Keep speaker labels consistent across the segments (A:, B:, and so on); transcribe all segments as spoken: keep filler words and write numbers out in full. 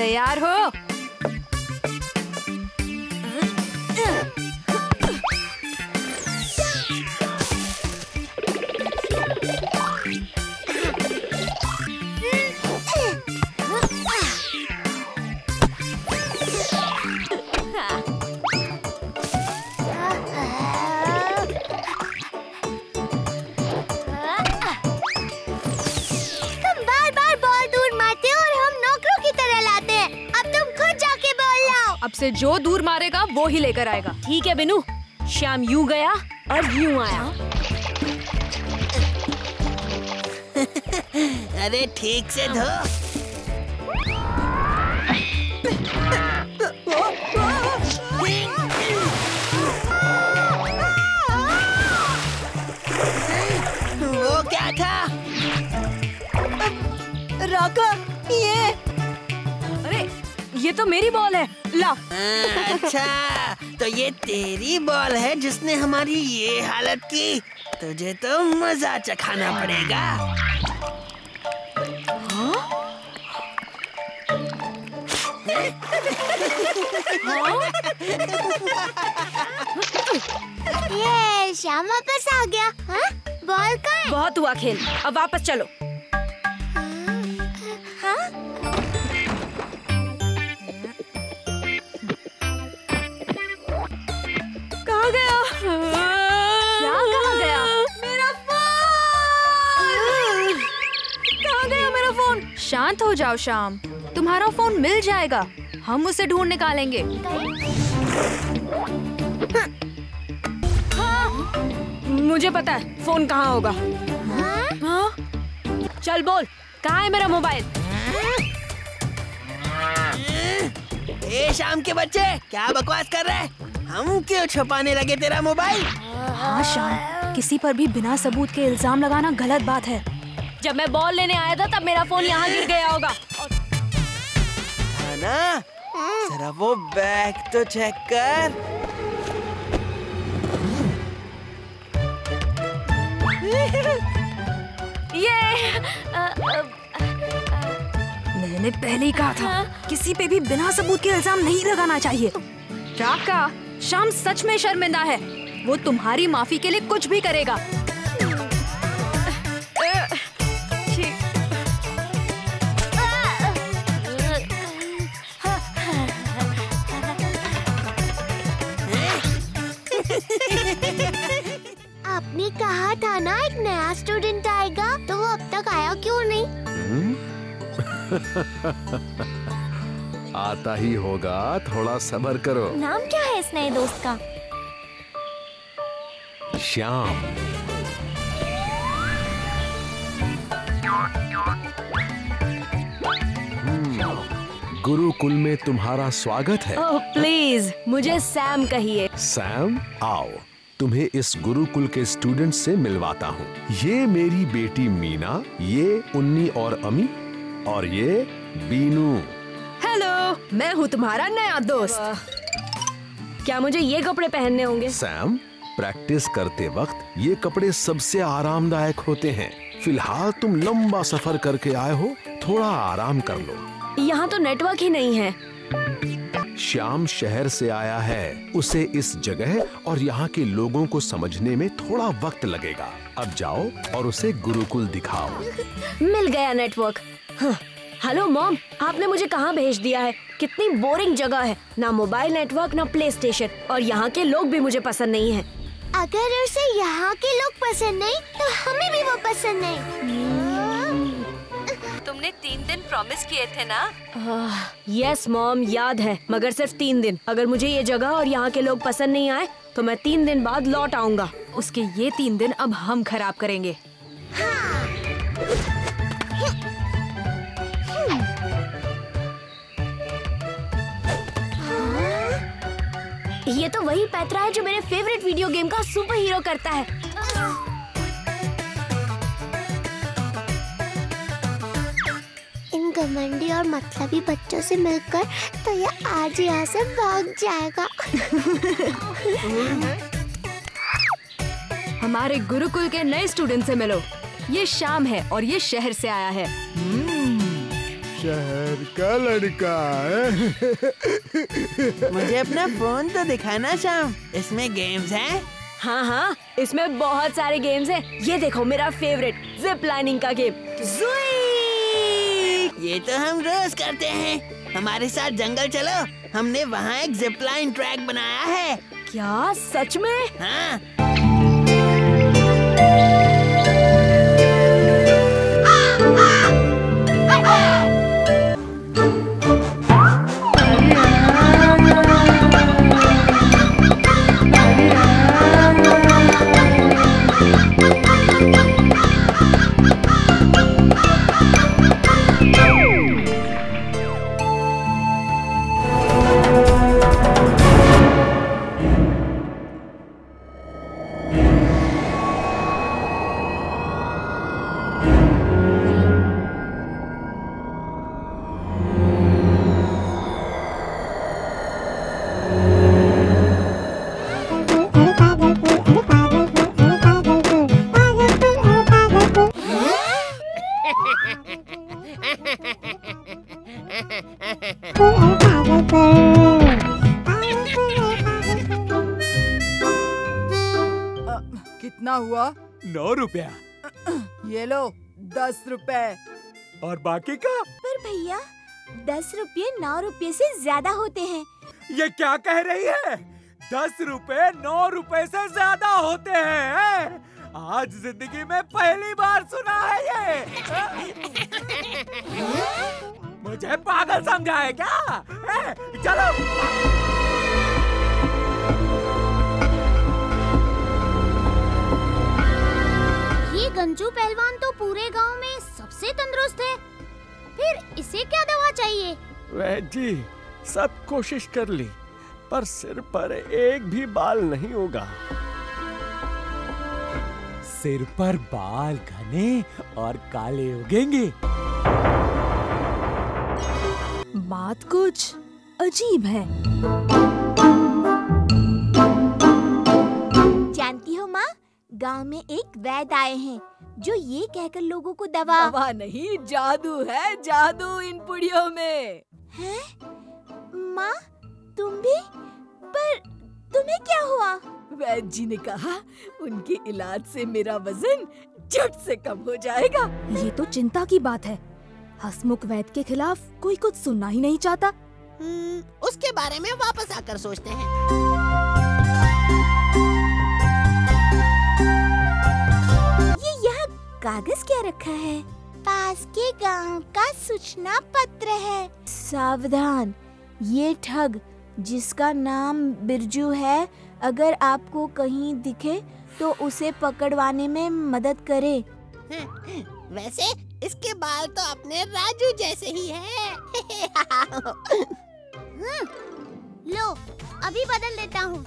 A: तैयार हो? अब से जो दूर मारेगा वो ही लेकर आएगा।
B: ठीक है बिनू। श्याम यूं गया और यूं आया।
C: अरे ठीक से धो। वो क्या था?
B: राका, ये
A: अरे ये तो मेरी बॉल है। ला।
C: अच्छा, तो ये तेरी बॉल है जिसने हमारी ये हालत की। तुझे तो मजा चखाना पड़ेगा।
A: हाँ? हाँ?
D: ये श्याम वापस आ गया। हाँ? बॉल कहाँ है?
B: बहुत हुआ खेल, अब वापस चलो।
D: हाँ?
B: कहाँ गया?
A: क्या कहाँ गया?
B: मेरा फोन! कहाँ गया मेरा फोन?
A: शांत हो जाओ श्याम, तुम्हारा फोन मिल जाएगा। हम उसे ढूंढ निकालेंगे।
B: हाँ, मुझे पता है फोन कहाँ होगा।
D: हाँ?
B: हाँ? चल बोल, कहाँ है मेरा मोबाइल?
C: ए शाम के बच्चे, क्या बकवास कर रहे हैं? हम क्यों छुपाने लगे तेरा मोबाइल?
A: हाँ श्याम, किसी पर भी बिना सबूत के इल्जाम लगाना गलत बात है।
B: जब मैं बॉल लेने आया था तब मेरा फोन यहाँ गिर गया होगा।
C: है ना? जरा वो बैग तो चेक कर।
B: ये आ, आ,
A: मैंने पहले ही कहा था, किसी पे भी बिना सबूत के इल्जाम नहीं लगाना चाहिए। राका, श्याम सच में शर्मिंदा है। वो तुम्हारी माफी के लिए कुछ भी करेगा।
D: आपने कहा था ना एक नया स्टूडेंट आएगा, तो वो अब तक आया क्यों नहीं?
E: आता ही होगा, थोड़ा सब्र करो।
D: नाम क्या है इस नए दोस्त का?
E: श्याम। गुरुकुल में तुम्हारा स्वागत है।
B: ओह प्लीज, मुझे सैम कहिए।
E: सैम, आओ तुम्हें इस गुरुकुल के स्टूडेंट से मिलवाता हूँ। ये मेरी बेटी मीना, ये उन्नी और अमी, और ये बीनू।
A: हेलो, मैं हूँ तुम्हारा नया दोस्त।
B: क्या मुझे ये कपड़े पहनने होंगे?
E: सैम, प्रैक्टिस करते वक्त ये कपड़े सबसे आरामदायक होते हैं। फिलहाल तुम लंबा सफर करके आए हो, थोड़ा आराम कर लो।
B: यहाँ तो नेटवर्क ही नहीं है।
E: श्याम शहर से आया है, उसे इस जगह और यहाँ के लोगों को समझने में थोड़ा वक्त लगेगा। अब जाओ और उसे गुरुकुल दिखाओ।
B: मिल गया नेटवर्क। हाँ। हेलो मॉम, आपने मुझे कहाँ भेज दिया है? कितनी बोरिंग जगह है, ना मोबाइल नेटवर्क ना प्ले स्टेशन, और यहाँ के लोग भी मुझे पसंद नहीं है।
D: अगर उसे यहाँ के लोग पसंद नहीं, तो हमें भी वो पसंद नहीं।
A: तुमने तीन दिन प्रॉमिस किए थे ना?
B: यस मॉम, याद है, मगर सिर्फ तीन दिन। अगर मुझे ये जगह और यहाँ के लोग पसंद नहीं आए तो मैं तीन दिन बाद लौट आऊंगा।
A: उसके ये तीन दिन अब हम खराब करेंगे।
D: हाँ।
B: ये तो वही पैत्रा है जो मेरे फेवरेट वीडियो गेम का सुपर हीरो करता है।
D: इन घमंडी और मतलबी बच्चों से मिलकर तो ये आज यहाँ से भाग जाएगा।
A: हमारे गुरुकुल के नए स्टूडेंट से मिलो। ये श्याम है और ये शहर से आया है।
F: शहर का लड़का है।
C: मुझे अपना फोन तो दिखाना श्याम, इसमें गेम्स हैं।
B: हाँ हाँ, इसमें बहुत सारे गेम्स हैं। ये देखो मेरा फेवरेट जिप लाइनिंग का गेम ज़ुई।
C: ये तो हम रोज करते हैं। हमारे साथ जंगल चलो, हमने वहाँ एक जिप लाइन ट्रैक बनाया है।
B: क्या सच में?
C: हाँ।
G: कितना हुआ?
F: नौ रुपया।
G: ये लो दस रुपए।
F: और बाकी का?
H: पर भैया दस रुपये नौ रुपये से ज्यादा होते हैं।
F: ये क्या कह रही है? दस रुपए नौ रुपए से ज्यादा होते हैं? आज जिंदगी में पहली बार सुना है ये। मुझे पागल समझा है क्या? ए, चलो।
D: ये गंजू पहलवान तो पूरे गांव में सबसे तंदुरुस्त है, फिर इसे क्या दवा चाहिए?
E: वैद जी, सब कोशिश कर ली पर सिर पर एक भी बाल नहीं होगा।
F: सिर पर बाल घने और काले उगेंगे।
A: बात कुछ अजीब है।
H: जानती हो माँ, गांव में एक वैद्य आए हैं जो ये कहकर लोगों को दवा
B: दवा नहीं, जादू है, जादू इन पुड़ियों में
H: है। माँ तुम भी? पर तुम्हें क्या हुआ?
B: वैद्य जी ने कहा उनके इलाज से मेरा वजन झट से कम हो जाएगा।
A: ये तो चिंता की बात है। हसमुख वैद्य के खिलाफ कोई कुछ सुनना ही नहीं चाहता।
C: हम्म, उसके बारे में वापस आकर सोचते हैं।
H: ये यहाँ कागज क्या रखा है? पास के गांव का सूचना पत्र है। सावधान, ये ठग जिसका नाम बिरजू है, अगर आपको कहीं दिखे तो उसे पकड़वाने में मदद करे।
C: वैसे इसके बाल तो अपने राजू जैसे ही हैं।
D: लो अभी बदल देता हूँ।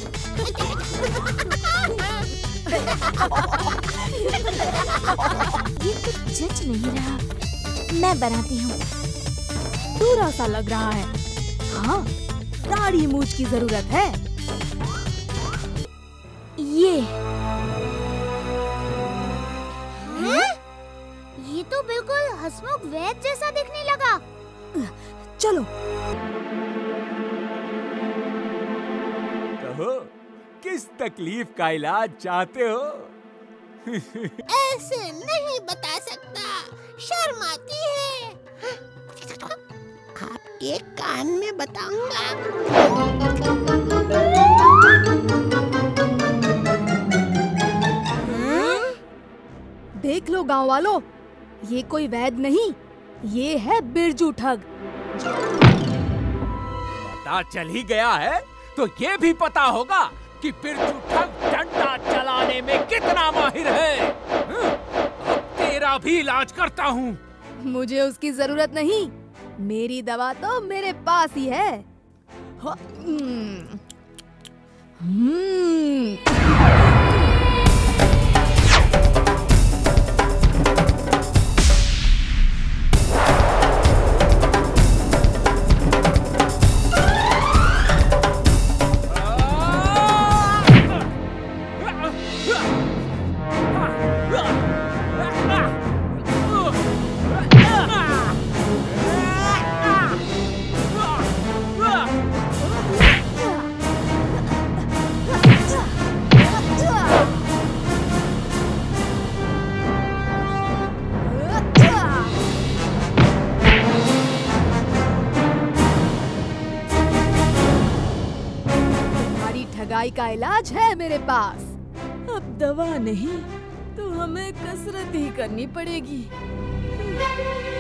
H: ये तो जच नहीं रहा, मैं बनाती हूँ।
A: पूरा सा लग रहा है। हाँ, दाढ़ी मूछ की जरूरत है।
H: ये
D: हैं? ये तो बिल्कुल हसमुख वैद्य जैसा दिखने लगा।
A: चलो।
F: कहो, किस तकलीफ का इलाज चाहते हो?
C: ऐसे नहीं बता सकता, शर्म आती है। आपके कान में बताऊंगा।
A: देख लो गांव वालों, ये कोई वैद्य नहीं, ये है बिरजू ठग।
F: पता चल ही गया है तो ये भी पता होगा कि बिरजू ठग डंडा चलाने में कितना माहिर है। अब तेरा भी इलाज करता हूँ।
A: मुझे उसकी जरूरत नहीं, मेरी दवा तो मेरे पास ही है। हम्म। हम्म। दवाई का इलाज है मेरे पास। अब दवा नहीं तो हमें कसरत ही करनी पड़ेगी।